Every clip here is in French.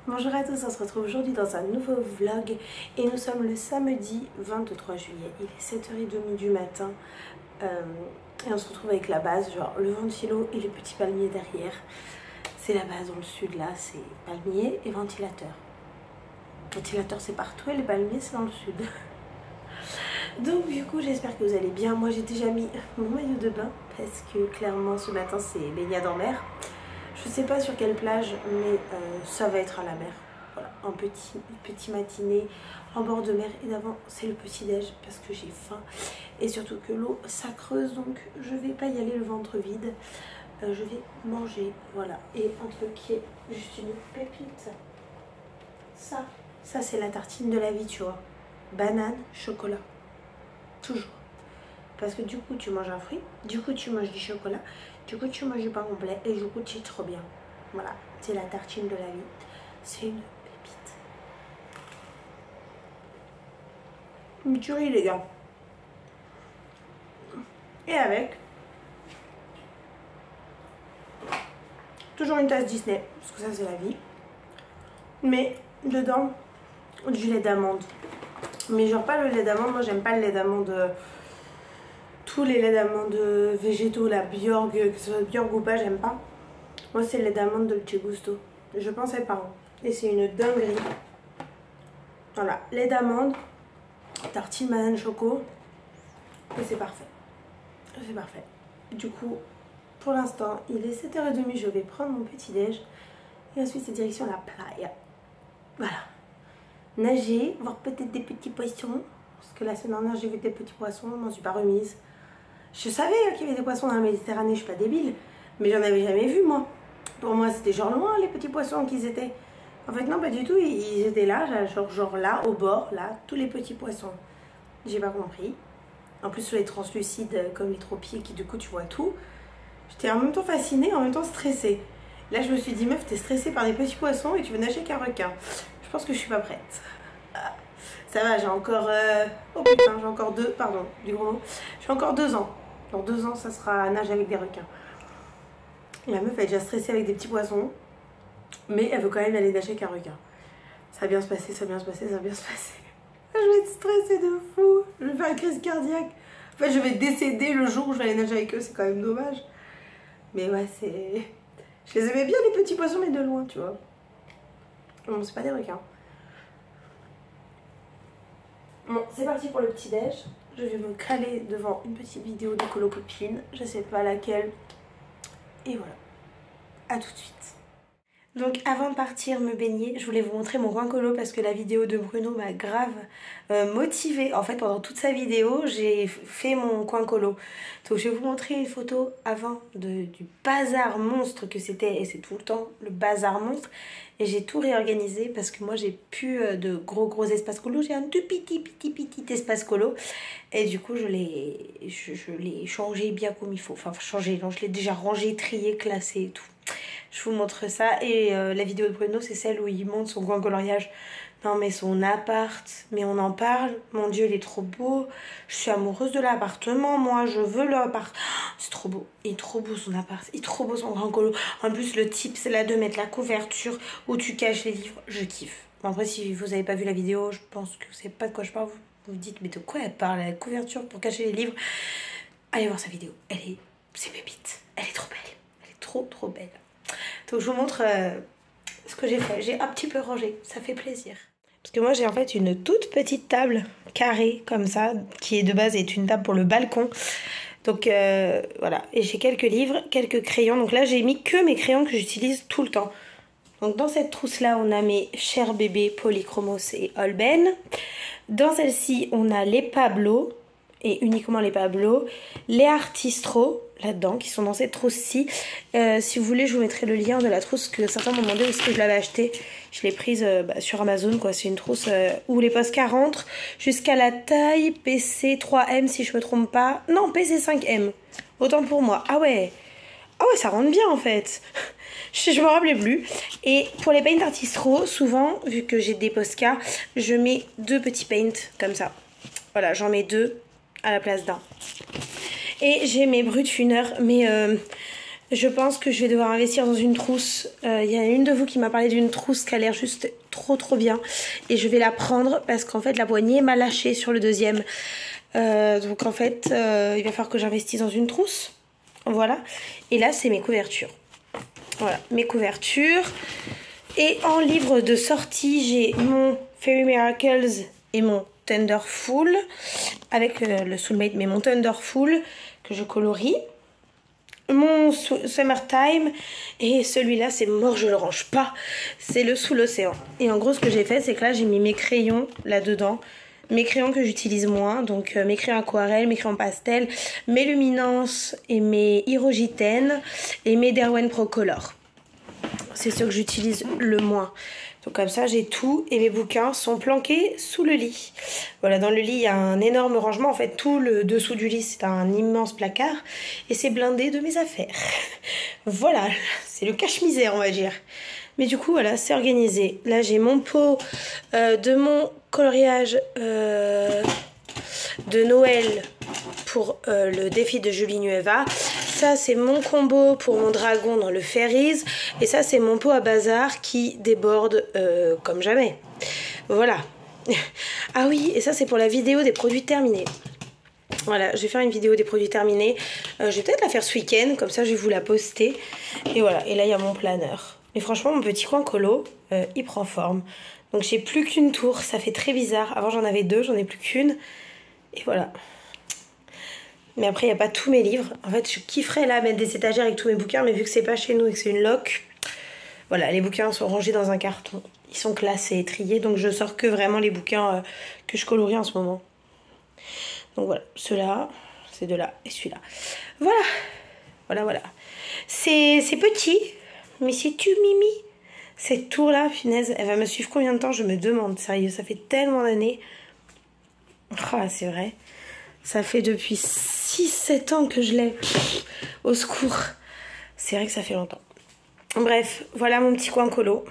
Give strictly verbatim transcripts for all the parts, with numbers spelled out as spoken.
Bonjour à tous, on se retrouve aujourd'hui dans un nouveau vlog et nous sommes le samedi vingt-trois juillet. Il est sept heures trente du matin euh, et on se retrouve avec la base, genre le ventilo et les petits palmiers derrière. C'est la base dans le sud là, c'est palmier et ventilateur. Ventilateur c'est partout et les palmiers c'est dans le sud. Donc du coup j'espère que vous allez bien. Moi j'ai déjà mis mon maillot de bain parce que clairement ce matin c'est baignade en mer. Je sais pas sur quelle plage, mais euh, ça va être à la mer. Voilà, un petit, petit matinée en bord de mer. Et d'avant, c'est le petit-déj parce que j'ai faim. Et surtout que l'eau, ça creuse, donc je vais pas y aller le ventre vide. Euh, je vais manger, voilà. Et un truc qui est juste une pépite. Ça, ça c'est la tartine de la vie, tu vois. Banane, chocolat. Toujours. Parce que du coup, tu manges un fruit, du coup, tu manges du chocolat, du coup, tu manges du pain complet et du coup, tu es trop bien. Voilà, c'est la tartine de la vie. C'est une pépite. Une tuerie, les gars. Et avec, toujours une tasse Disney, parce que ça, c'est la vie. Mais dedans, du lait d'amande. Mais genre pas le lait d'amande, moi, j'aime pas le lait d'amande... Tous les laits d'amande végétaux, la Bjorg, que ce soit Bjorg ou pas, j'aime pas. Moi, c'est le lait d'amande Dolce Gusto. Je pense être parents. Et c'est une dinguerie. Voilà, lait d'amande, tartine banane choco. Et c'est parfait. C'est parfait. Du coup, pour l'instant, il est sept heures trente. Je vais prendre mon petit-déj. Et ensuite, c'est direction la playa. Voilà. Nager, voir peut-être des petits poissons. Parce que la semaine dernière, j'ai vu des petits poissons. Je m'en suis pas remise. Je savais qu'il y avait des poissons dans la Méditerranée, je suis pas débile, mais j'en avais jamais vu moi. Pour moi c'était genre loin les petits poissons qu'ils étaient. En fait non, pas du tout, ils étaient là, genre, genre là, au bord, là, tous les petits poissons. J'ai pas compris. En plus sur les translucides comme les tropiques, qui du coup tu vois tout. J'étais en même temps fascinée, en même temps stressée. Là je me suis dit meuf, t'es stressée par des petits poissons et tu veux nager qu'un requin. Je pense que je suis pas prête. Ça va, j'ai encore... Euh... Oh putain, j'ai encore deux, pardon, du gros mot. J'ai encore deux ans. Dans deux ans, ça sera nage avec des requins. La meuf, elle est déjà stressée avec des petits poissons. Mais elle veut quand même aller nager avec un requin. Ça va bien se passer, ça va bien se passer, ça va bien se passer. Je vais être stressée de fou. Je vais faire une crise cardiaque. En fait, je vais décéder le jour où je vais aller nager avec eux. C'est quand même dommage. Mais ouais, c'est... Je les aimais bien, les petits poissons, mais de loin, tu vois. Bon, c'est pas des requins. Bon, c'est parti pour le petit-déj. Je vais me caler devant une petite vidéo de colo copine. Je sais pas laquelle. Et voilà. À tout de suite. Donc avant de partir me baigner, je voulais vous montrer mon coin colo parce que la vidéo de Bruno m'a grave euh, motivée. En fait, pendant toute sa vidéo, j'ai fait mon coin colo. Donc je vais vous montrer une photo avant de, du bazar monstre que c'était. Et c'est tout le temps le bazar monstre. Et j'ai tout réorganisé parce que moi j'ai plus de gros gros espaces colo. J'ai un tout petit petit petit espace colo. Et du coup je l'ai je, je l'ai changé bien comme il faut. Enfin changé, non, je l'ai déjà rangé, trié, classé et tout. Je vous montre ça. Et euh, la vidéo de Bruno, c'est celle où il monte son grand coloriage. Non mais son appart, mais on en parle. Mon Dieu, il est trop beau. Je suis amoureuse de l'appartement, moi. Je veux l'appart. Oh, c'est trop beau. Il est trop beau son appart. Il est trop beau son grand colo. En plus, le type, c'est là de mettre la couverture où tu caches les livres. Je kiffe. Bon, après, si vous n'avez pas vu la vidéo, je pense que vous savez pas de quoi je parle. Vous vous dites, mais de quoi elle parle? La couverture pour cacher les livres. Allez voir sa vidéo. Elle est... C'est pépite. Elle est trop belle. Elle est trop, trop belle. Donc je vous montre euh, ce que j'ai fait. J'ai un petit peu rangé, ça fait plaisir. Parce que moi j'ai en fait une toute petite table carrée comme ça, qui est de base est une table pour le balcon. Donc euh, voilà, et j'ai quelques livres, quelques crayons. Donc là j'ai mis que mes crayons que j'utilise tout le temps. Donc dans cette trousse là on a mes chers bébés Polychromos et Holben. Dans celle-ci on a les Pablo, et uniquement les Pablo, les Artistro là-dedans, qui sont dans cette trousse-ci. Euh, si vous voulez, je vous mettrai le lien de la trousse que certains m'ont demandé où est-ce que je l'avais achetée. Je l'ai prise euh, bah, sur Amazon, quoi. C'est une trousse euh, où les Posca rentrent jusqu'à la taille P C trois M, si je me trompe pas. Non, P C cinq M. Autant pour moi. Ah ouais. Ah ouais, ça rentre bien, en fait. je je me rappelais plus. Et pour les paints Artistro, souvent, vu que j'ai des Posca, je mets deux petits paints comme ça. Voilà, j'en mets deux à la place d'un. Et j'ai mes brutes funeurs, mais euh, Je pense que je vais devoir investir dans une trousse. Il euh, y a une de vous qui m'a parlé d'une trousse qui a l'air juste trop trop bien. Et je vais la prendre parce qu'en fait la poignée m'a lâché sur le deuxième. Euh, donc en fait euh, il va falloir que j'investisse dans une trousse. Voilà. Et là c'est mes couvertures. Voilà, mes couvertures. Et en livre de sortie, j'ai mon Fairy Miracles et mon Thunderful. Avec euh, le Soulmate, mais mon Thunderful que je colorie. Mon Summertime. Et celui-là, c'est mort, je le range pas. C'est le Sous l'océan. Et en gros, ce que j'ai fait, c'est que là, j'ai mis mes crayons là-dedans. Mes crayons que j'utilise moins, donc euh, mes crayons aquarelles, mes crayons pastel, mes luminances et mes Hirogiten et mes Derwent Pro Color. C'est ceux que j'utilise le moins. Donc comme ça j'ai tout et mes bouquins sont planqués sous le lit. Voilà, dans le lit il y a un énorme rangement. En fait tout le dessous du lit c'est un immense placard et c'est blindé de mes affaires. Voilà, c'est le cache-misère on va dire. Mais du coup voilà, c'est organisé. Là j'ai mon pot euh, de mon coloriage euh, de Noël pour euh, le défi de Julie Nueva. Ça c'est mon combo pour mon dragon dans le Fairies. Et ça c'est mon pot à bazar qui déborde euh, comme jamais. Voilà. Ah oui, et ça c'est pour la vidéo des produits terminés. Voilà, je vais faire une vidéo des produits terminés. Euh, je vais peut-être la faire ce week-end, comme ça je vais vous la poster. Et voilà, et là il y a mon planeur. Mais franchement mon petit coin colo, euh, il prend forme. Donc j'ai plus qu'une tour, ça fait très bizarre. Avant j'en avais deux, j'en ai plus qu'une. Et voilà. Mais après il n'y a pas tous mes livres. En fait je kifferais là mettre des étagères avec tous mes bouquins. Mais vu que c'est pas chez nous et que c'est une loc, voilà, les bouquins sont rangés dans un carton. Ils sont classés et triés. Donc je sors que vraiment les bouquins euh, que je colorie en ce moment. Donc voilà, ceux-là, c'est de là et celui-là. Voilà, voilà, voilà. C'est petit, mais c'est tu Mimi. Cette tour-là, punaise, elle va me suivre combien de temps? Je me demande, sérieux, ça fait tellement d'années. Ah, c'est vrai. Ça fait depuis six sept ans que je l'ai. Au secours. C'est vrai que ça fait longtemps. Bref, voilà mon petit coin colo.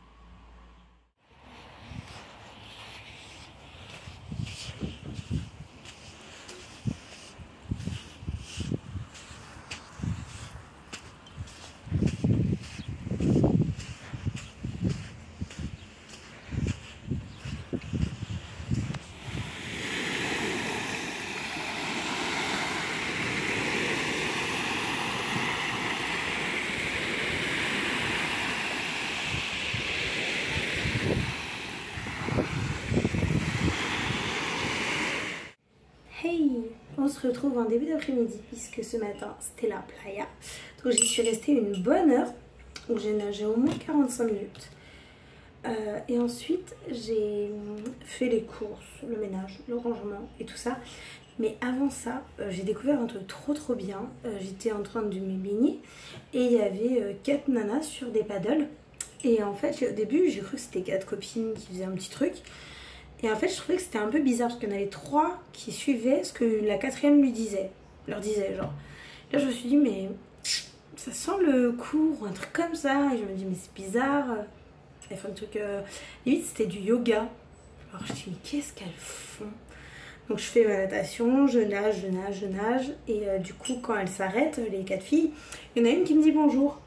Hey, on se retrouve en début d'après-midi puisque ce matin c'était la playa. Donc j'y suis restée une bonne heure. Donc j'ai nagé au moins quarante-cinq minutes. Euh, et ensuite j'ai fait les courses, le ménage, le rangement et tout ça. Mais avant ça, euh, j'ai découvert un truc trop trop bien. Euh, J'étais en train de me baigner et il y avait euh, quatre nanas sur des paddles. Et en fait au début j'ai cru que c'était quatre copines qui faisaient un petit truc. Et en fait je trouvais que c'était un peu bizarre parce qu'il y en avait trois qui suivaient ce que la quatrième lui disait, leur disait genre. Là je me suis dit mais ça sent le cours ou un truc comme ça. Et je me dis mais c'est bizarre. Elles font un truc, euh... limite c'était du yoga. Alors je me dis mais qu'est-ce qu'elles font? Donc je fais ma natation, je nage, je nage, je nage. Et euh, du coup quand elles s'arrêtent, les quatre filles, il y en a une qui me dit bonjour.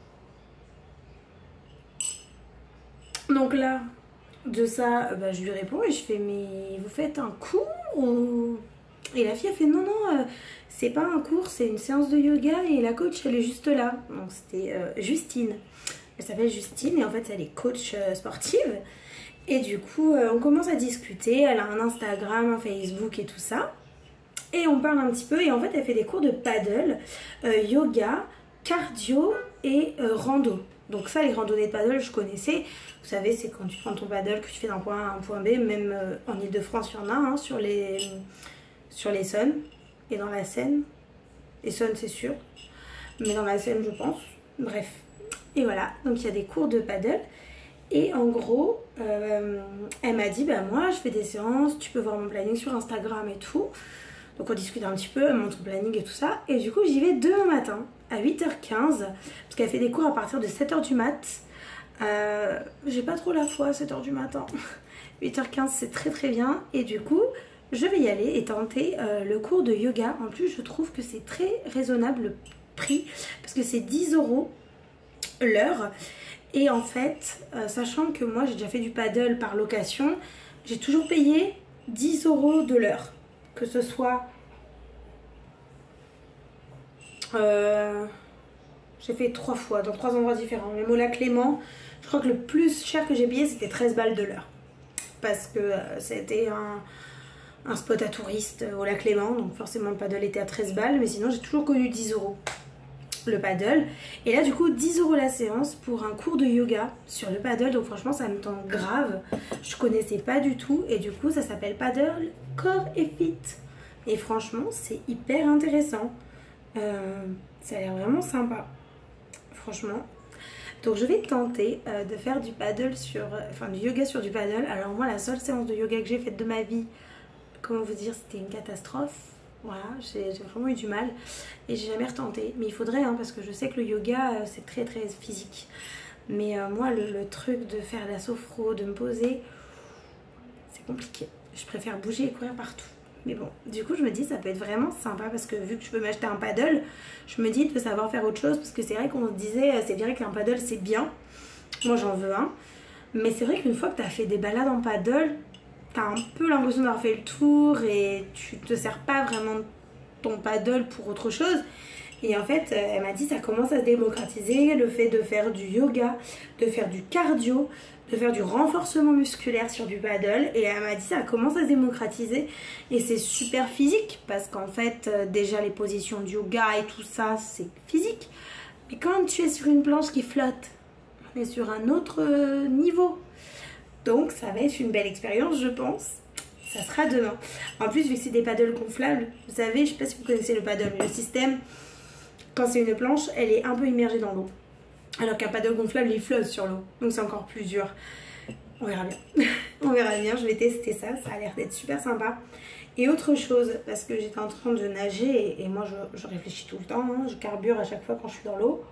Donc là... de ça, bah, je lui réponds et je fais mais vous faites un cours ou... Et la fille a fait non non euh, c'est pas un cours, c'est une séance de yoga et la coach elle est juste là. Donc c'était euh, Justine, elle s'appelle Justine et en fait elle est coach euh, sportive. Et du coup euh, on commence à discuter, elle a un Instagram, un Facebook et tout ça. Et on parle un petit peu et en fait elle fait des cours de paddle, euh, yoga, cardio et euh, rando. Donc ça les randonnées de paddle je connaissais. Vous savez c'est quand tu prends ton paddle que tu fais d'un point A à un point B. Même euh, en Ile-de-France il y en a hein, sur les sur l'Essonne et dans la Seine. Essonne c'est sûr. Mais dans la Seine je pense. Bref. Et voilà. Donc il y a des cours de paddle. Et en gros euh, elle m'a dit bah moi je fais des séances. Tu peux voir mon planning sur Instagram et tout. Donc on discute un petit peu, elle montre le planning et tout ça. Et du coup j'y vais demain matin à huit heures quinze. Parce qu'elle fait des cours à partir de sept heures du mat. Euh, J'ai pas trop la foi à sept heures du matin. huit heures quinze c'est très très bien. Et du coup je vais y aller et tenter euh, le cours de yoga. En plus je trouve que c'est très raisonnable prix parce que c'est dix euros l'heure. Et en fait, euh, sachant que moi j'ai déjà fait du paddle par location, j'ai toujours payé dix euros de l'heure. Que ce soit... Euh, j'ai fait trois fois dans trois endroits différents. Même au lac Léman, je crois que le plus cher que j'ai payé c'était treize balles de l'heure. Parce que euh, c'était un, un spot à touristes au lac Léman. Donc forcément le paddle était à treize balles. Mais sinon j'ai toujours connu dix euros le paddle. Et là du coup dix euros la séance pour un cours de yoga sur le paddle. Donc franchement ça me tente grave. Je connaissais pas du tout. Et du coup ça s'appelle paddle corps et fit. Et franchement c'est hyper intéressant. Euh, ça a l'air vraiment sympa. Franchement. Donc je vais tenter euh, de faire du paddle sur... Euh, enfin du yoga sur du paddle. Alors moi la seule séance de yoga que j'ai faite de ma vie, comment vous dire, c'était une catastrophe. Voilà, j'ai vraiment eu du mal et j'ai jamais retenté. Mais il faudrait, hein, parce que je sais que le yoga, euh, c'est très très physique. Mais euh, moi, le, le truc de faire la sophro, de me poser, c'est compliqué. Je préfère bouger et courir partout. Mais bon, du coup, je me dis, ça peut être vraiment sympa parce que vu que je veux m'acheter un paddle, je me dis de savoir faire autre chose. Parce que c'est vrai qu'on se disait, c'est vrai qu'un paddle, c'est bien. Moi, j'en veux un. Mais c'est vrai qu'une fois que tu as fait des balades en paddle, t'as un peu l'impression d'avoir fait le tour et tu te sers pas vraiment de ton paddle pour autre chose. Et en fait, elle m'a dit ça commence à se démocratiser, le fait de faire du yoga, de faire du cardio, de faire du renforcement musculaire sur du paddle. Et elle m'a dit ça commence à se démocratiser et c'est super physique parce qu'en fait, déjà les positions de yoga et tout ça, c'est physique. Mais quand tu es sur une planche qui flotte, on est sur un autre niveau. Donc ça va être une belle expérience, je pense. Ça sera demain. En plus, vu que c'est des paddles gonflables, vous savez, je sais pas si vous connaissez le paddle, mais le système, quand c'est une planche, elle est un peu immergée dans l'eau. Alors qu'un paddle gonflable, il flotte sur l'eau. Donc c'est encore plus dur. On verra bien. On verra bien, je vais tester ça. Ça a l'air d'être super sympa. Et autre chose, parce que j'étais en train de nager, et, et moi je, je réfléchis tout le temps, hein, je carbure à chaque fois quand je suis dans l'eau.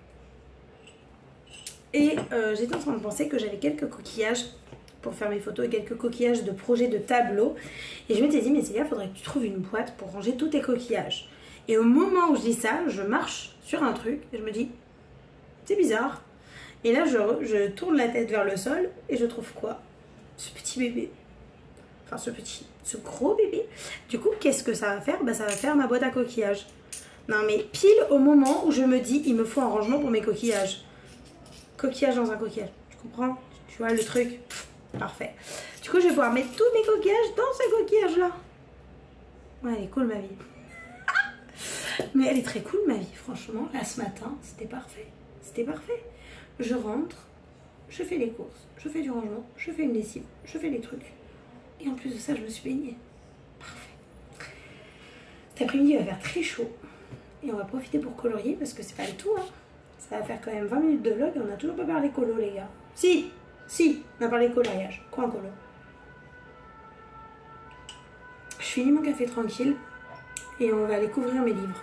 Et euh, j'étais en train de penser que j'avais quelques coquillages pour faire mes photos et quelques coquillages de projets de tableau. Et je m'étais dit, mais Célia, il faudrait que tu trouves une boîte pour ranger tous tes coquillages. Et au moment où je dis ça, je marche sur un truc et je me dis, c'est bizarre. Et là, je, je tourne la tête vers le sol et je trouve quoi? Ce petit bébé. Enfin, ce petit, ce gros bébé. Du coup, qu'est-ce que ça va faire? Bah, ça va faire ma boîte à coquillages. Non, mais pile au moment où je me dis, il me faut un rangement pour mes coquillages. Coquillage dans un coquillage. Tu comprends? Tu vois le truc? Parfait. Du coup, je vais pouvoir mettre tous mes coquillages dans ce coquillage-là. Ouais, elle est cool, ma vie. Mais elle est très cool, ma vie, franchement. Là, ce matin, c'était parfait. C'était parfait. Je rentre, je fais les courses, je fais du rangement, je fais une lessive, je fais les trucs. Et en plus de ça, je me suis baignée. Parfait. Cet après-midi, il va faire très chaud. Et on va profiter pour colorier parce que c'est pas le tout, hein. Ça va faire quand même vingt minutes de vlog et on n'a toujours pas parlé colo, les gars. Si, si, on a parlé coloriage. Quoi en colo? Je finis mon café tranquille et on va aller couvrir mes livres.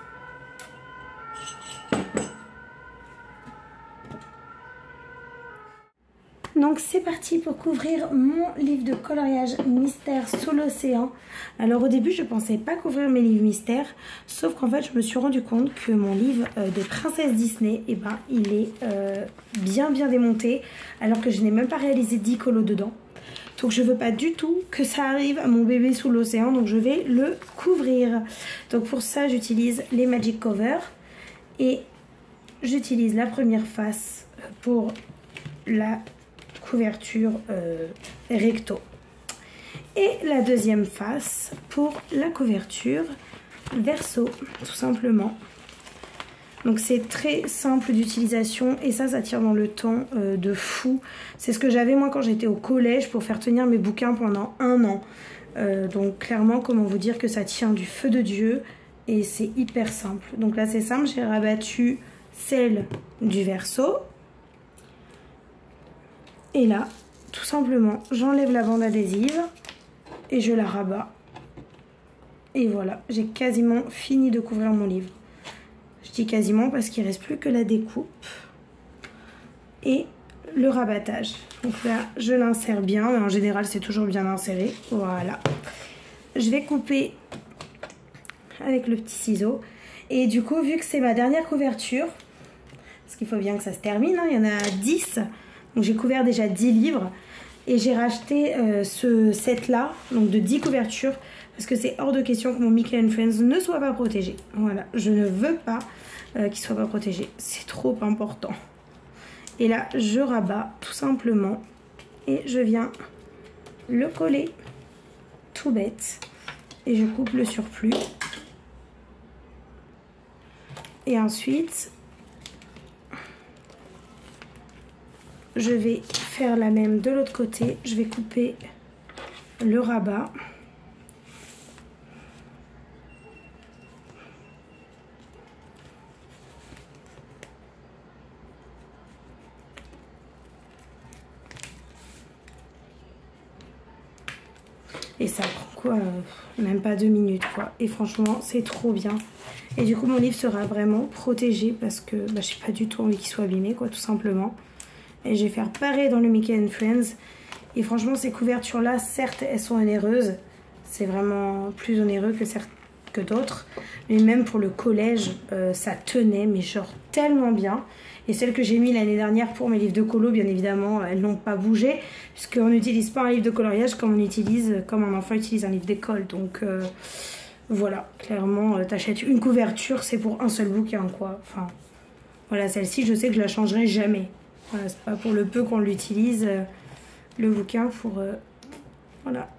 Donc c'est parti pour couvrir mon livre de coloriage mystère sous l'océan. Alors au début je pensais pas couvrir mes livres mystères, sauf qu'en fait je me suis rendu compte que mon livre euh, des princesses Disney, eh ben, il est euh, bien bien démonté, alors que je n'ai même pas réalisé dix colos dedans. Donc je veux pas du tout que ça arrive à mon bébé sous l'océan, donc je vais le couvrir. Donc pour ça j'utilise les Magic Cover et j'utilise la première face pour la couverture euh, recto et la deuxième face pour la couverture verso, tout simplement. Donc c'est très simple d'utilisation et ça ça tire dans le temps euh, de fou. C'est ce que j'avais moi quand j'étais au collège pour faire tenir mes bouquins pendant un an. Euh, donc clairement, comment vous dire que ça tient du feu de Dieu et c'est hyper simple. Donc là c'est simple, j'ai rabattu celle du verso. Et là, tout simplement, j'enlève la bande adhésive et je la rabats. Et voilà, j'ai quasiment fini de couvrir mon livre. Je dis quasiment parce qu'il ne reste plus que la découpe et le rabattage. Donc là, je l'insère bien, mais en général, c'est toujours bien inséré. Voilà. Je vais couper avec le petit ciseau. Et du coup, vu que c'est ma dernière couverture, parce qu'il faut bien que ça se termine, hein, il y en a dix, donc j'ai couvert déjà dix livres. Et j'ai racheté euh, ce set là, donc de dix couvertures, parce que c'est hors de question que mon Mickey and Friends ne soit pas protégé. Voilà, je ne veux pas euh, qu'il soit pas protégé, c'est trop important. Et là, je rabats tout simplement et je viens le coller, tout bête. Et je coupe le surplus. Et ensuite, je vais faire la même de l'autre côté. Je vais couper le rabat. Et ça prend quoi, euh, même pas deux minutes quoi. Et franchement, c'est trop bien. Et du coup, mon livre sera vraiment protégé parce que bah, j'ai pas du tout envie qu'il soit abîmé quoi, tout simplement. Et je vais faire pareil dans le Mickey and Friends. Et franchement, ces couvertures-là, certes, elles sont onéreuses. C'est vraiment plus onéreux que, que d'autres. Mais même pour le collège, euh, ça tenait, mais genre tellement bien. Et celles que j'ai mis l'année dernière pour mes livres de colo, bien évidemment, elles n'ont pas bougé. Puisqu'on n'utilise pas un livre de coloriage comme on utilise, comme un enfant utilise un livre d'école. Donc euh, voilà, clairement, euh, t'achètes une couverture, c'est pour un seul bouquin, quoi. Enfin, voilà, celle-ci, je sais que je la changerai jamais. Voilà, c'est pas pour le peu qu'on l'utilise, euh, le bouquin, pour... Euh, voilà.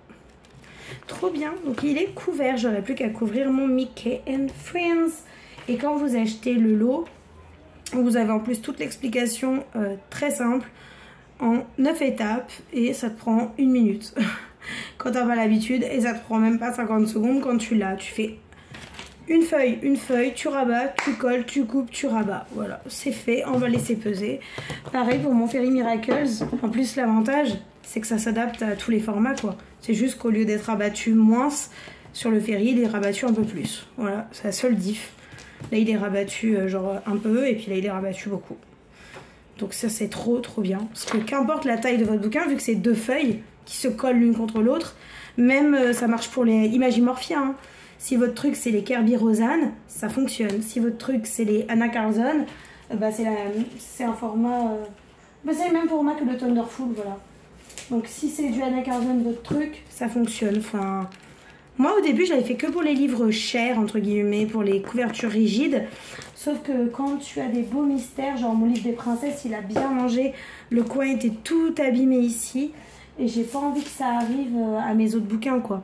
Trop bien. Donc il est couvert, j'aurais plus qu'à couvrir mon Mickey and Friends. Et quand vous achetez le lot, vous avez en plus toute l'explication euh, très simple en neuf étapes et ça te prend une minute quand t'as pas l'habitude et ça te prend même pas cinquante secondes quand tu l'as. Tu fais une feuille, une feuille, tu rabats, tu colles, tu coupes, tu rabats. Voilà, c'est fait, on va laisser peser. Pareil pour mon Fairy Miracles. En plus, l'avantage, c'est que ça s'adapte à tous les formats quoi. C'est juste qu'au lieu d'être rabattu moins sur le Fairy, il est rabattu un peu plus. Voilà, c'est la seule diff. Là il est rabattu euh, genre un peu et puis là il est rabattu beaucoup. Donc ça c'est trop trop bien. Parce que qu'importe la taille de votre bouquin, vu que c'est deux feuilles qui se collent l'une contre l'autre, même euh, ça marche pour les Imagimorphia. Hein. Si votre truc c'est les Kirby Rosanne, ça fonctionne. Si votre truc c'est les Anna Carlson, euh, bah, c'est un format... Euh, bah, c'est le même format que le Thunderful, voilà. Donc si c'est du Anna Carlson votre truc, ça fonctionne. Enfin... Moi au début je l'avais fait que pour les livres chers entre guillemets, pour les couvertures rigides. Sauf que quand tu as des beaux mystères, genre mon livre des princesses il a bien mangé, le coin était tout abîmé ici. Et j'ai pas envie que ça arrive à mes autres bouquins quoi.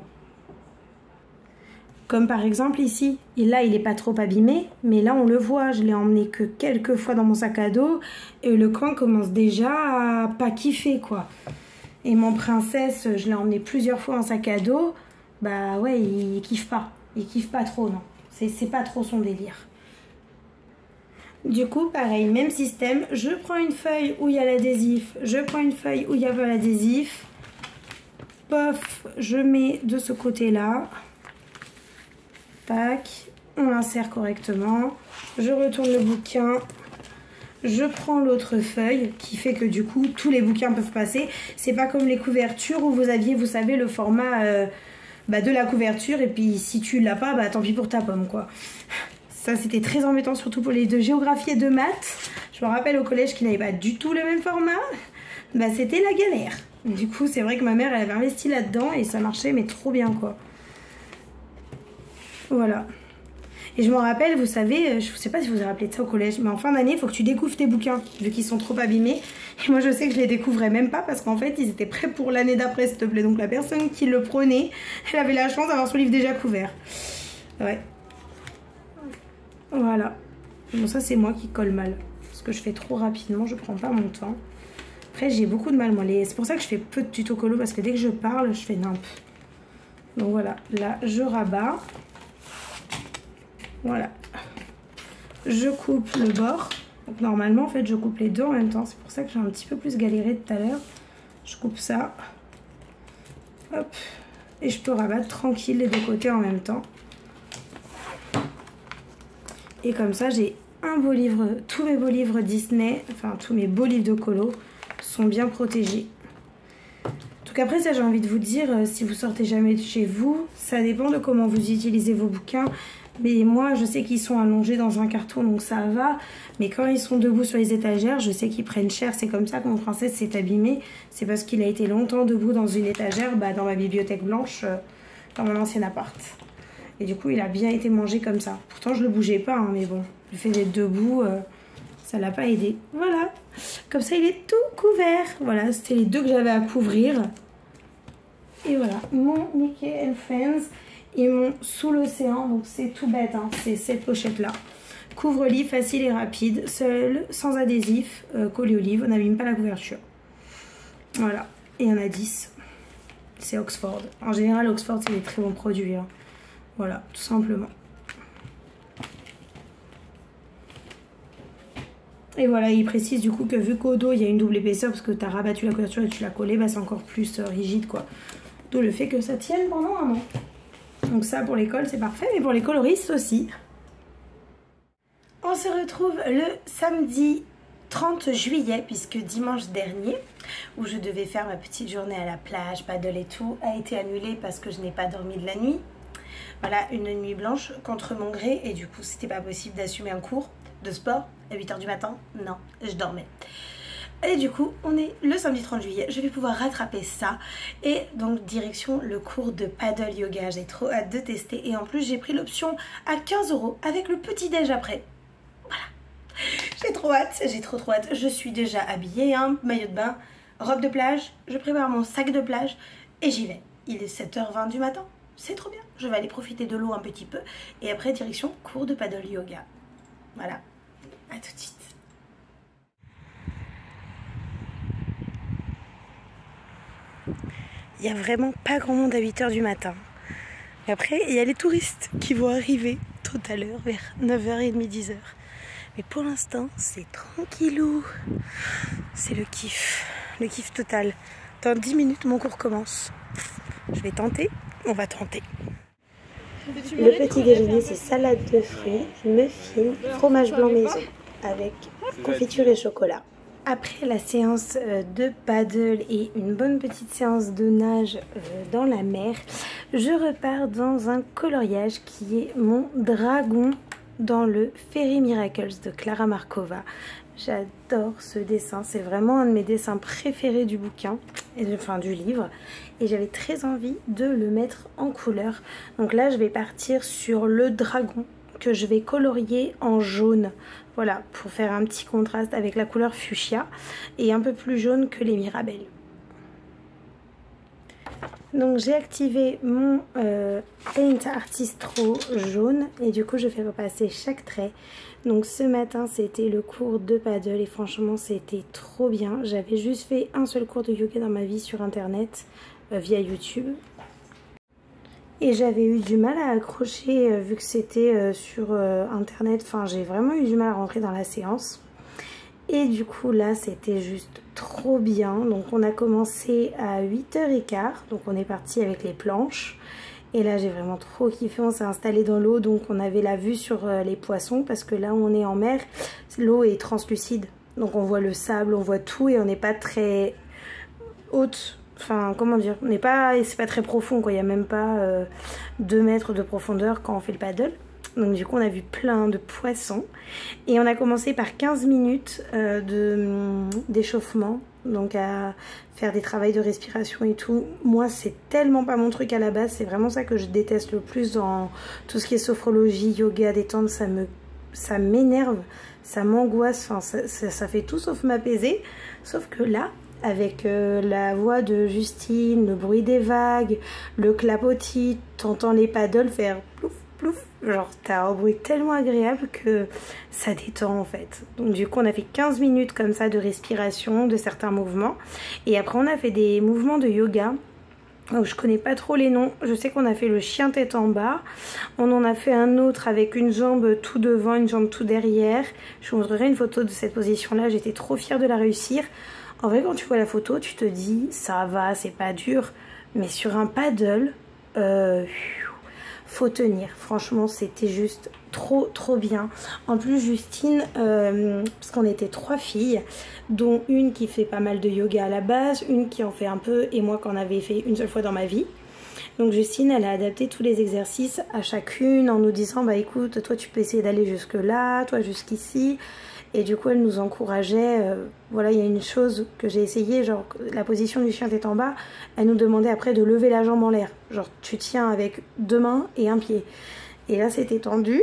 Comme par exemple ici, et là il est pas trop abîmé, mais là on le voit, je l'ai emmené que quelques fois dans mon sac à dos. Et le coin commence déjà à pas kiffer quoi. Et mon princesse, je l'ai emmené plusieurs fois en sac à dos. Bah ouais, il kiffe pas. Il kiffe pas trop, non. C'est pas trop son délire. Du coup, pareil, même système. Je prends une feuille où il y a l'adhésif. Je prends une feuille où il y a pas l'adhésif. Pof, je mets de ce côté-là. Tac. On l'insère correctement. Je retourne le bouquin. Je prends l'autre feuille qui fait que du coup, tous les bouquins peuvent passer. C'est pas comme les couvertures où vous aviez, vous savez, le format... Euh, Bah de la couverture et puis si tu l'as pas bah tant pis pour ta pomme quoi. Ça c'était très embêtant surtout pour les de géographie et de maths. Je me rappelle au collège qu'ils n'avaient pas du tout le même format. Bah c'était la galère. Du coup c'est vrai que ma mère elle avait investi là-dedans et ça marchait mais trop bien quoi. Voilà. Et je me rappelle, vous savez, je sais pas si vous vous rappelez de ça au collège, mais en fin d'année, il faut que tu découvres tes bouquins, vu qu'ils sont trop abîmés. Et moi, je sais que je les découvrais même pas, parce qu'en fait, ils étaient prêts pour l'année d'après, s'il te plaît. Donc la personne qui le prenait, elle avait la chance d'avoir son livre déjà couvert. Ouais. Voilà. Bon, ça, c'est moi qui colle mal. Parce que je fais trop rapidement, je prends pas mon temps. Après, j'ai beaucoup de mal, moi. Les... C'est pour ça que je fais peu de tuto colo, parce que dès que je parle, je fais nimp. Donc voilà, là, je rabats. Voilà, je coupe le bord. Donc normalement en fait je coupe les deux en même temps. C'est pour ça que j'ai un petit peu plus galéré tout à l'heure. Je coupe ça. Hop. Et je peux rabattre tranquille les deux côtés en même temps. Et comme ça j'ai un beau livre. Tous mes beaux livres Disney, enfin tous mes beaux livres de colo sont bien protégés. Donc après ça j'ai envie de vous dire, si vous sortez jamais de chez vous, ça dépend de comment vous utilisez vos bouquins. Mais moi, je sais qu'ils sont allongés dans un carton, donc ça va. Mais quand ils sont debout sur les étagères, je sais qu'ils prennent cher. C'est comme ça que mon princesse s'est abîmé. C'est parce qu'il a été longtemps debout dans une étagère, bah, dans ma bibliothèque blanche, euh, dans mon ancien appart. Et du coup, il a bien été mangé comme ça. Pourtant, je le bougeais pas, hein, mais bon, le fait d'être debout, euh, ça l'a pas aidé. Voilà. Comme ça, il est tout couvert. Voilà, c'était les deux que j'avais à couvrir. Et voilà, mon Mickey and Friends. Ils m'ont sous l'océan, donc c'est tout bête, hein, c'est cette pochette-là. Couvre-lit facile et rapide, seul, sans adhésif, euh, collé au livre, on n'abîme pas la couverture. Voilà, et il y en a dix. C'est Oxford. En général, Oxford, c'est des très bons produits. Hein. Voilà, tout simplement. Et voilà, il précise du coup que vu qu'au dos, il y a une double épaisseur, parce que tu as rabattu la couverture et tu l'as collée, bah, c'est encore plus euh, rigide, quoi. D'où le fait que ça tienne pendant un an. Donc ça pour l'école c'est parfait, mais pour les coloristes aussi. On se retrouve le samedi trente juillet, puisque dimanche dernier, où je devais faire ma petite journée à la plage, paddle et tout, a été annulée parce que je n'ai pas dormi de la nuit. Voilà, une nuit blanche contre mon gré, et du coup c'était pas possible d'assumer un cours de sport à huit heures du matin. Non, je dormais. Et du coup, on est le samedi trente juillet, je vais pouvoir rattraper ça. Et donc, direction le cours de paddle yoga. J'ai trop hâte de tester. Et en plus, j'ai pris l'option à quinze euros avec le petit déj après. Voilà. J'ai trop hâte, j'ai trop trop hâte. Je suis déjà habillée, hein, maillot de bain, robe de plage. Je prépare mon sac de plage et j'y vais. Il est sept heures vingt du matin. C'est trop bien. Je vais aller profiter de l'eau un petit peu. Et après, direction cours de paddle yoga. Voilà. À tout de suite. Il n'y a vraiment pas grand monde à huit heures du matin. Et après, il y a les touristes qui vont arriver tout à l'heure, vers neuf heures trente, dix heures. Mais pour l'instant, c'est tranquillou. C'est le kiff. Le kiff total. Dans dix minutes, mon cours commence. Je vais tenter. On va tenter. Le petit déjeuner, c'est salade de fruits, muffins, fromage blanc maison, avec confiture et chocolat. Après la séance de paddle et une bonne petite séance de nage dans la mer, je repars dans un coloriage qui est mon dragon dans le Fairy Miracles de Clara Markova. J'adore ce dessin, c'est vraiment un de mes dessins préférés du bouquin, enfin du livre, et j'avais très envie de le mettre en couleur. Donc là je vais partir sur le dragon que je vais colorier en jaune. Voilà, pour faire un petit contraste avec la couleur fuchsia et un peu plus jaune que les Mirabelles. Donc j'ai activé mon euh, Paint Artistro jaune et du coup je fais repasser chaque trait. Donc ce matin c'était le cours de paddle et franchement c'était trop bien. J'avais juste fait un seul cours de yoga dans ma vie sur internet euh, via YouTube. Et j'avais eu du mal à accrocher euh, vu que c'était euh, sur euh, internet. Enfin, j'ai vraiment eu du mal à rentrer dans la séance. Et du coup, là, c'était juste trop bien. Donc, on a commencé à huit heures quinze. Donc, on est parti avec les planches. Et là, j'ai vraiment trop kiffé. On s'est installé dans l'eau. Donc, on avait la vue sur euh, les poissons. Parce que là où on est en mer, l'eau est translucide. Donc, on voit le sable, on voit tout. Et on n'est pas très haute. Enfin, comment dire, on n'est pas, c'est pas très profond quoi, il n'y a même pas euh, deux mètres de profondeur quand on fait le paddle. Donc du coup on a vu plein de poissons. Et on a commencé par quinze minutes euh, d'échauffement. Donc à faire des travaux de respiration et tout. Moi c'est tellement pas mon truc à la base, c'est vraiment ça que je déteste le plus dans tout ce qui est sophrologie, yoga, détente, ça me ça m'énerve, ça m'angoisse, enfin ça, ça, ça fait tout sauf m'apaiser. Sauf que là, avec euh, la voix de Justine, le bruit des vagues, le clapotis, t'entends les paddles faire plouf plouf, genre t'as un bruit tellement agréable que ça détend en fait. Donc du coup on a fait quinze minutes comme ça de respiration, de certains mouvements, et après on a fait des mouvements de yoga. Donc je connais pas trop les noms, je sais qu'on a fait le chien tête en bas, on en a fait un autre avec une jambe tout devant, une jambe tout derrière. Je vous montrerai une photo de cette position là, j'étais trop fière de la réussir. En vrai quand tu vois la photo tu te dis ça va, c'est pas dur, mais sur un paddle euh, faut tenir. Franchement c'était juste trop trop bien. En plus Justine, euh, parce qu'on était trois filles, dont une qui fait pas mal de yoga à la base, une qui en fait un peu et moi qui en avais fait une seule fois dans ma vie. Donc Justine, elle a adapté tous les exercices à chacune en nous disant bah écoute, toi tu peux essayer d'aller jusque là, toi jusqu'ici. Et du coup elle nous encourageait, euh, voilà, il y a une chose que j'ai essayé, genre la position du chien est en bas, elle nous demandait après de lever la jambe en l'air, genre tu tiens avec deux mains et un pied. Et là c'était tendu,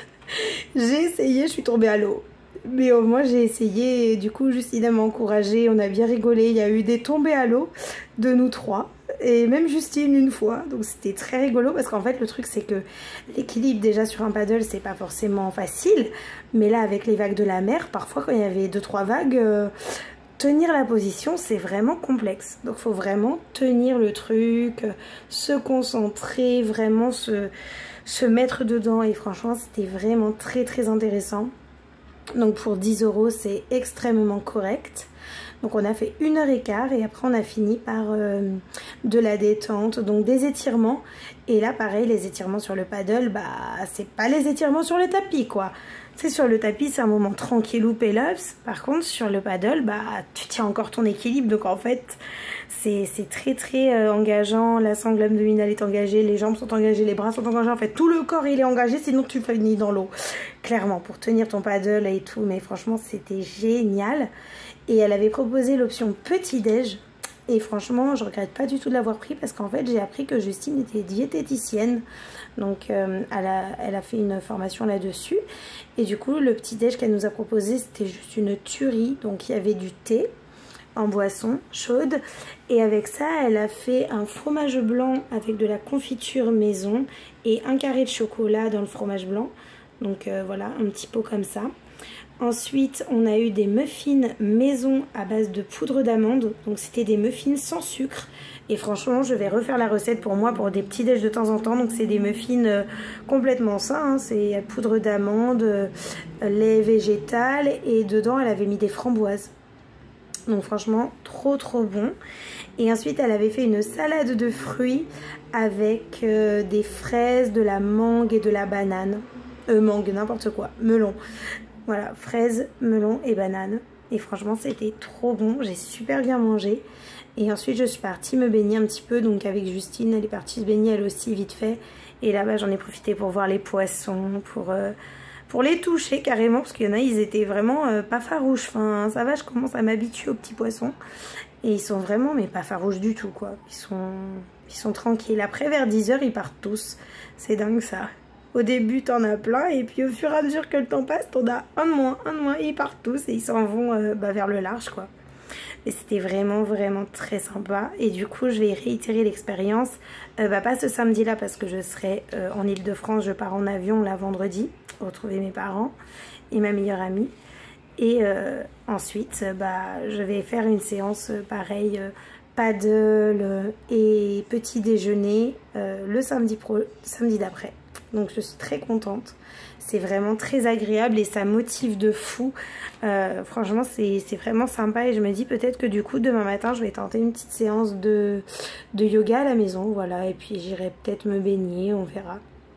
j'ai essayé, je suis tombée à l'eau. Mais au moins j'ai essayé et du coup Justine m'a encouragée, on a bien rigolé, il y a eu des tombées à l'eau de nous trois. Et même Justine une fois, donc c'était très rigolo parce qu'en fait le truc c'est que l'équilibre déjà sur un paddle c'est pas forcément facile, mais là avec les vagues de la mer, parfois quand il y avait deux trois vagues, euh, tenir la position c'est vraiment complexe. Donc faut vraiment tenir le truc, se concentrer, vraiment se, se mettre dedans et franchement c'était vraiment très très intéressant. Donc pour dix euros c'est extrêmement correct. Donc on a fait une heure et quart et après on a fini par euh, de la détente, donc des étirements. Et là pareil, les étirements sur le paddle, bah c'est pas les étirements sur le tapis quoi. Tu sais, sur le tapis c'est un moment tranquillou pélops. Par contre sur le paddle, bah tu tiens encore ton équilibre. Donc en fait c'est très très euh, engageant. La sangle abdominale est engagée, les jambes sont engagées, les bras sont engagés. En fait tout le corps il est engagé, sinon tu finis dans l'eau. Clairement pour tenir ton paddle et tout. Mais franchement c'était génial. Et elle avait proposé l'option petit-déj. Et franchement, je regrette pas du tout de l'avoir pris parce qu'en fait, j'ai appris que Justine était diététicienne. Donc, euh, elle, a, elle a fait une formation là-dessus. Et du coup, le petit-déj qu'elle nous a proposé, c'était juste une tuerie. Donc, il y avait du thé en boisson chaude. Et avec ça, elle a fait un fromage blanc avec de la confiture maison et un carré de chocolat dans le fromage blanc. Donc, euh, voilà, un petit pot comme ça. Ensuite, on a eu des muffins maison à base de poudre d'amande. Donc, c'était des muffins sans sucre. Et franchement, je vais refaire la recette pour moi pour des petits déj de temps en temps. Donc, c'est des muffins euh, complètement sains. Hein. C'est poudre d'amande, euh, lait végétal. Et dedans, elle avait mis des framboises. Donc, franchement, trop, trop bon. Et ensuite, elle avait fait une salade de fruits avec euh, des fraises, de la mangue et de la banane. Euh, mangue, n'importe quoi. Melon. Voilà, fraises, melon et banane. Et franchement, c'était trop bon. J'ai super bien mangé. Et ensuite, je suis partie me baigner un petit peu. Donc, avec Justine, elle est partie se baigner elle aussi, vite fait. Et là-bas, j'en ai profité pour voir les poissons, pour, euh, pour les toucher carrément. Parce qu'il y en a, ils étaient vraiment euh, pas farouches. Enfin, ça va, je commence à m'habituer aux petits poissons. Et ils sont vraiment, mais pas farouches du tout, quoi. Ils sont, ils sont tranquilles. Après, vers dix heures, ils partent tous. C'est dingue, ça. Au début, t'en as plein et puis au fur et à mesure que le temps passe, t'en as un de moins, un de moins et ils partent tous et ils s'en vont euh, bah, vers le large quoi. Mais c'était vraiment vraiment très sympa et du coup je vais réitérer l'expérience, euh, bah, pas ce samedi là parce que je serai euh, en Ile-de-France, je pars en avion là vendredi, retrouver mes parents et ma meilleure amie. Et euh, ensuite, bah, je vais faire une séance euh, pareille, euh, paddle euh, et petit déjeuner euh, le samedi, pro, samedi d'après. Donc je suis très contente, c'est vraiment très agréable et ça motive de fou. Euh, franchement c'est vraiment sympa et je me dis peut-être que du coup demain matin je vais tenter une petite séance de, de yoga à la maison. Voilà, et puis j'irai peut-être me baigner, on verra.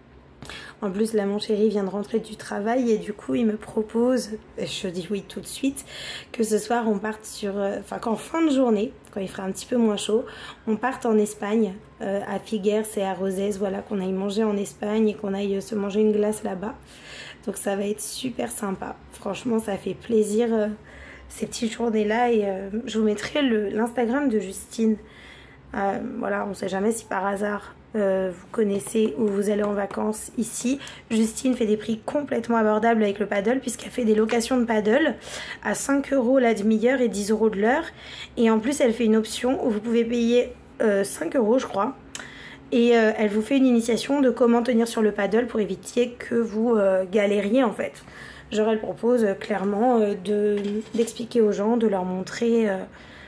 En plus là mon chéri vient de rentrer du travail et du coup il me propose, je dis oui tout de suite, que ce soir on parte sur, enfin qu'en fin de journée, quand il fera un petit peu moins chaud, on parte en Espagne, euh, à Figueres et à Rosés, voilà, qu'on aille manger en Espagne et qu'on aille se manger une glace là-bas. Donc ça va être super sympa, franchement ça fait plaisir euh, ces petites journées là et euh, je vous mettrai l'Instagram de Justine. Euh, voilà, on ne sait jamais si par hasard euh, vous connaissez ou vous allez en vacances ici. Justine fait des prix complètement abordables avec le paddle puisqu'elle fait des locations de paddle à cinq euros la demi-heure et dix euros de l'heure. Et en plus elle fait une option où vous pouvez payer euh, cinq euros je crois. Et euh, elle vous fait une initiation de comment tenir sur le paddle pour éviter que vous euh, galériez en fait. Genre elle propose euh, clairement euh, d'expliquer aux gens, de leur montrer... Euh,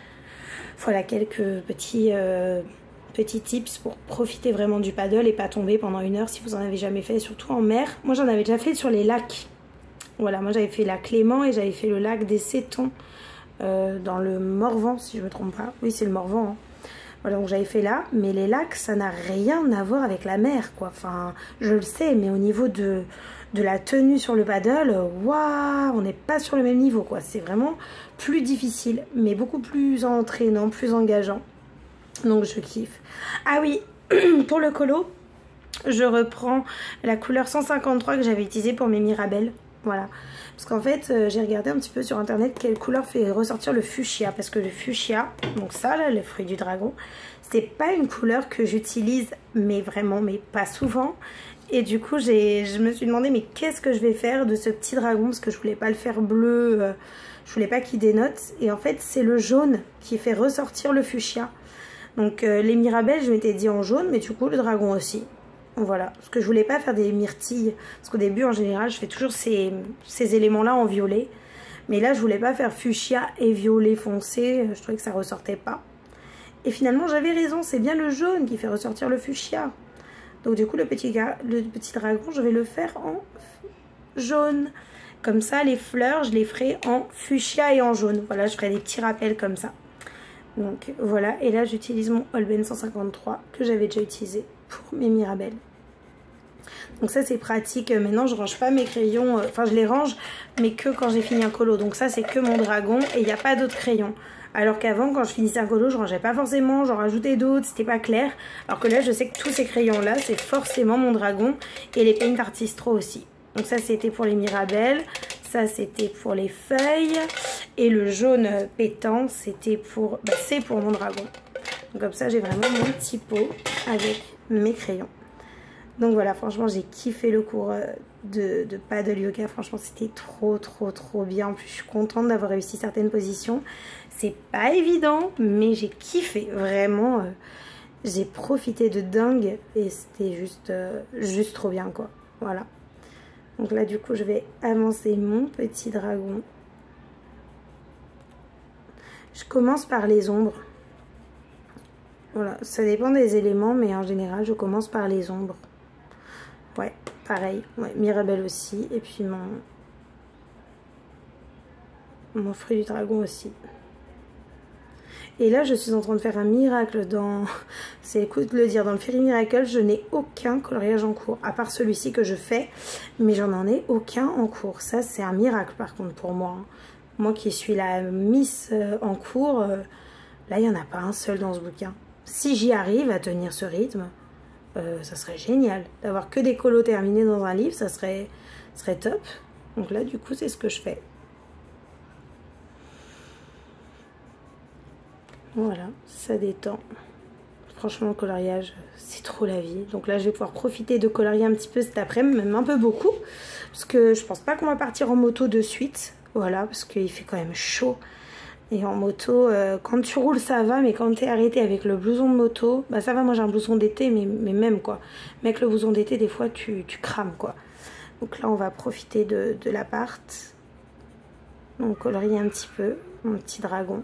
Voilà quelques petits, euh, petits tips pour profiter vraiment du paddle et pas tomber pendant une heure si vous en avez jamais fait, surtout en mer. Moi j'en avais déjà fait sur les lacs. Voilà, moi j'avais fait la Clément et j'avais fait le lac des Sétons euh, dans le Morvan si je me trompe pas. Oui c'est le Morvan. Hein. Voilà, donc j'avais fait là, mais les lacs ça n'a rien à voir avec la mer quoi. Enfin je le sais, mais au niveau de, de la tenue sur le paddle, waouh, on n'est pas sur le même niveau quoi. C'est vraiment plus difficile, mais beaucoup plus entraînant, plus engageant. Donc je kiffe. Ah oui, pour le colo, je reprends la couleur cent cinquante-trois que j'avais utilisée pour mes Mirabelles. Voilà. Parce qu'en fait, euh, j'ai regardé un petit peu sur internet quelle couleur fait ressortir le fuchsia. Parce que le fuchsia, donc ça là, le fruit du dragon, c'est pas une couleur que j'utilise, mais vraiment, mais pas souvent. Et du coup, j'ai, je me suis demandé, mais qu'est-ce que je vais faire de ce petit dragon? Parce que je voulais pas le faire bleu, euh, je voulais pas qu'il dénote. Et en fait, c'est le jaune qui fait ressortir le fuchsia. Donc euh, les Mirabelles, je m'étais dit en jaune, mais du coup, le dragon aussi. Voilà, parce que je voulais pas faire des myrtilles, parce qu'au début en général je fais toujours ces, ces éléments là en violet, mais là je voulais pas faire fuchsia et violet foncé, je trouvais que ça ressortait pas. Et finalement j'avais raison, c'est bien le jaune qui fait ressortir le fuchsia. Donc du coup le petit, le petit dragon je vais le faire en jaune, comme ça les fleurs je les ferai en fuchsia et en jaune. Voilà, je ferai des petits rappels comme ça. Donc voilà, et là j'utilise mon Holbein cent cinquante-trois que j'avais déjà utilisé pour mes Mirabelles. Donc ça c'est pratique. Maintenant je range pas mes crayons, enfin je les range mais que quand j'ai fini un colo. Donc ça c'est que mon dragon et il n'y a pas d'autres crayons. Alors qu'avant quand je finissais un colo je rangeais pas forcément, j'en rajoutais d'autres, c'était pas clair. Alors que là je sais que tous ces crayons là c'est forcément mon dragon et les Paint Artistro aussi. Donc ça c'était pour les Mirabelles, ça c'était pour les feuilles et le jaune pétant c'était pour, bah, c'est pour mon dragon. Donc comme ça j'ai vraiment mon petit pot avec mes crayons. Donc voilà, franchement j'ai kiffé le cours de, de paddle yoga, franchement c'était trop trop trop bien. En plus je suis contente d'avoir réussi certaines positions, c'est pas évident mais j'ai kiffé vraiment, euh, j'ai profité de dingue et c'était juste, euh, juste trop bien quoi, voilà. Donc là du coup je vais avancer mon petit dragon. Je commence par les ombres. Voilà, ça dépend des éléments, mais en général, je commence par les ombres. Ouais, pareil. Ouais, Mirabelle aussi. Et puis mon, mon fruit du dragon aussi. Et là, je suis en train de faire un miracle dans... C'est écoute de le dire, dans le Fairy Miracle, je n'ai aucun coloriage en cours. À part celui-ci que je fais, mais j'en en ai aucun en cours. Ça, c'est un miracle par contre pour moi. Moi qui suis la Miss en cours, là, il n'y en a pas un seul dans ce bouquin. Si j'y arrive à tenir ce rythme, euh, ça serait génial. D'avoir que des colos terminés dans un livre, ça serait, ça serait top. Donc là, du coup, c'est ce que je fais. Voilà, ça détend. Franchement, le coloriage, c'est trop la vie. Donc là, je vais pouvoir profiter de colorier un petit peu cet après-midi, même un peu beaucoup. Parce que je pense pas qu'on va partir en moto de suite. Voilà, parce qu'il fait quand même chaud. Et en moto, euh, quand tu roules ça va, mais quand tu es arrêté avec le blouson de moto, bah ça va, moi j'ai un blouson d'été, mais, mais même quoi. Mais avec le blouson d'été, des fois tu, tu crames quoi. Donc là on va profiter de, de l'appart. Donc colorier un petit peu, mon petit dragon.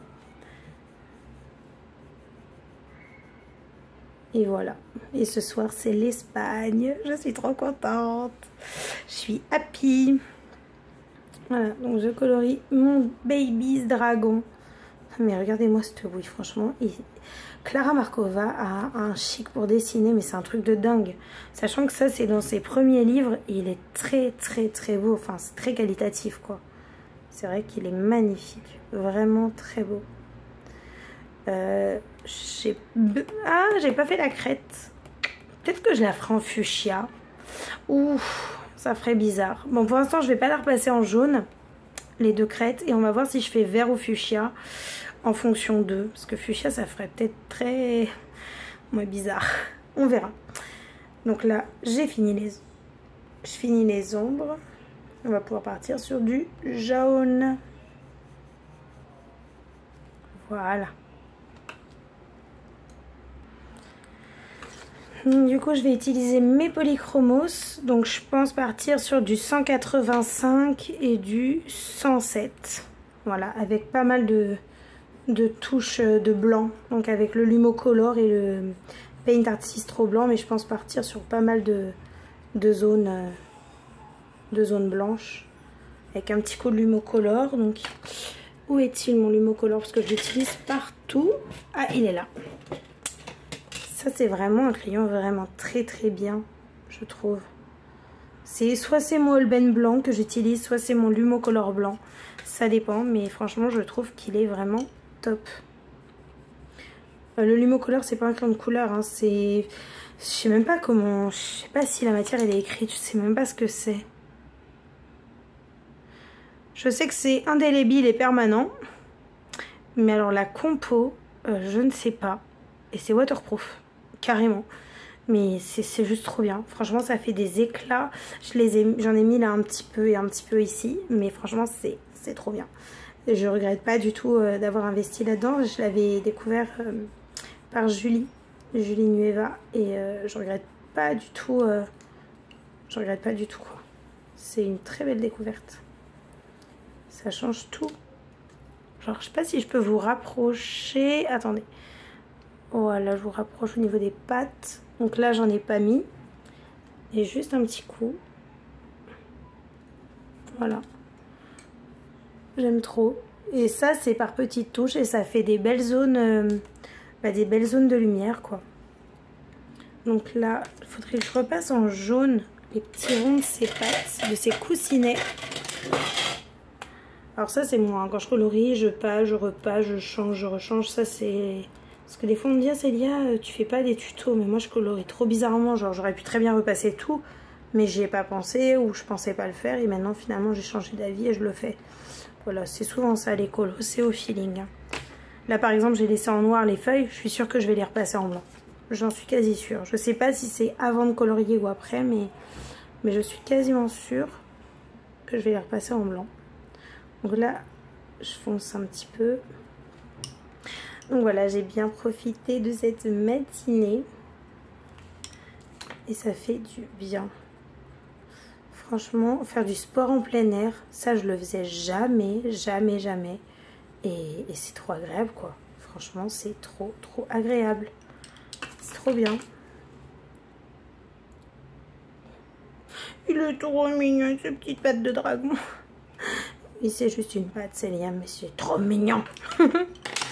Et voilà. Et ce soir c'est l'Espagne, je suis trop contente. Je suis happy. Voilà, donc je colorie mon Baby's Dragon. Mais regardez-moi cette bouille, franchement. Et Clara Markova a un chic pour dessiner, mais c'est un truc de dingue. Sachant que ça, c'est dans ses premiers livres. Et il est très, très, très beau. Enfin, c'est très qualitatif, quoi. C'est vrai qu'il est magnifique. Vraiment très beau. Euh, j'ai... Ah, j'ai pas fait la crête. Peut-être que je la ferai en fuchsia. Ouf, ça ferait bizarre. Bon, pour l'instant, je vais pas la repasser en jaune. Les deux crêtes. Et on va voir si je fais vert ou fuchsia. En fonction d'eux. Parce que fuchsia, ça ferait peut-être très... Ouais, bizarre. On verra. Donc là, j'ai fini les... Je finis les ombres. On va pouvoir partir sur du jaune. Voilà. Du coup, je vais utiliser mes polychromos. Donc, je pense partir sur du cent quatre-vingt-cinq et du cent sept. Voilà, avec pas mal de, de touches de blanc. Donc, avec le Lumocolor et le Paint Artistro blanc. Mais je pense partir sur pas mal de, de, zones, de zones blanches. Avec un petit coup de Lumocolor. Donc, où est-il mon Lumocolor? Parce que je l'utilise partout. Ah, il est là. Ça, c'est vraiment un crayon vraiment très très bien, je trouve. C'est soit c'est mon Holbein blanc que j'utilise, soit c'est mon Lumocolor blanc. Ça dépend, mais franchement, je trouve qu'il est vraiment top. Euh, le Lumocolor, c'est pas un crayon de couleur, hein, c'est... Je sais même pas comment... Je sais pas si la matière, elle est écrite, je sais même pas ce que c'est. Je sais que c'est indélébile et permanent. Mais alors la compo, euh, je ne sais pas. Et c'est waterproof, carrément. Mais c'est juste trop bien. Franchement, ça fait des éclats. Je les ai, j'en ai mis là un petit peu et un petit peu ici. Mais franchement, c'est trop bien. Et je regrette pas du tout euh, d'avoir investi là-dedans. Je l'avais découvert euh, par Julie, Julie Nueva. Et euh, je regrette pas du tout. Euh, je regrette pas du tout, quoi. C'est une très belle découverte. Ça change tout. Genre, je sais pas si je peux vous rapprocher. Attendez. Voilà, je vous rapproche au niveau des pattes. Donc là, j'en ai pas mis. Et juste un petit coup. Voilà. J'aime trop. Et ça, c'est par petites touches. Et ça fait des belles zones, euh, bah, des belles zones de lumière, quoi. Donc là, il faudrait que je repasse en jaune les petits ronds de ces pattes, de ces coussinets. Alors ça, c'est moi. Quand je colorie, je passe, je repasse, je change, je rechange. Ça, c'est... Parce que des fois, on me dit, ah, Célia, tu fais pas des tutos. Mais moi, je colorie trop bizarrement. Genre, j'aurais pu très bien repasser tout. Mais j'y ai pas pensé ou je pensais pas le faire. Et maintenant, finalement, j'ai changé d'avis et je le fais. Voilà, c'est souvent ça, les colos. C'est au feeling. Là, par exemple, j'ai laissé en noir les feuilles. Je suis sûre que je vais les repasser en blanc. J'en suis quasi sûre. Je sais pas si c'est avant de colorier ou après. Mais, mais je suis quasiment sûre que je vais les repasser en blanc. Donc là, je fonce un petit peu. Donc voilà, j'ai bien profité de cette matinée. Et ça fait du bien. Franchement, faire du sport en plein air, ça je le faisais jamais, jamais, jamais. Et, et c'est trop agréable, quoi. Franchement, c'est trop, trop agréable. C'est trop bien. Il est trop mignon, ce petit patte de dragon. Oui, c'est juste une patte, Célia, mais c'est trop mignon. Je vais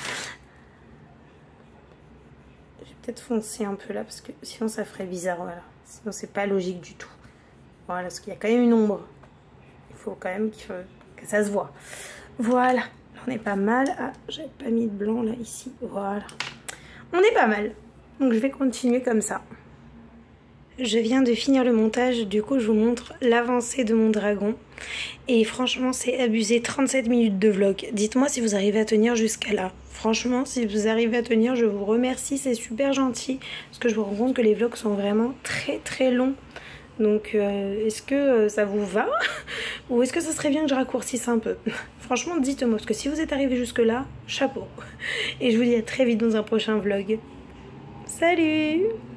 peut-être foncer un peu là, parce que sinon ça ferait bizarre, voilà. Sinon c'est pas logique du tout. Voilà, parce qu'il y a quand même une ombre. Il faut quand même qu'il faut que ça se voit. Voilà, on est pas mal. Ah, j'avais pas mis de blanc là, ici. Voilà. On est pas mal. Donc je vais continuer comme ça. Je viens de finir le montage, du coup je vous montre l'avancée de mon dragon. Et franchement c'est abusé, trente-sept minutes de vlog. Dites-moi si vous arrivez à tenir jusqu'à là. Franchement si vous arrivez à tenir, je vous remercie, c'est super gentil. Parce que je me rends compte que les vlogs sont vraiment très très longs. Donc euh, est-ce que euh, ça vous va? Ou est-ce que ça serait bien que je raccourcisse un peu? Franchement dites-moi, parce que si vous êtes arrivé jusque là, chapeau. Et je vous dis à très vite dans un prochain vlog. Salut!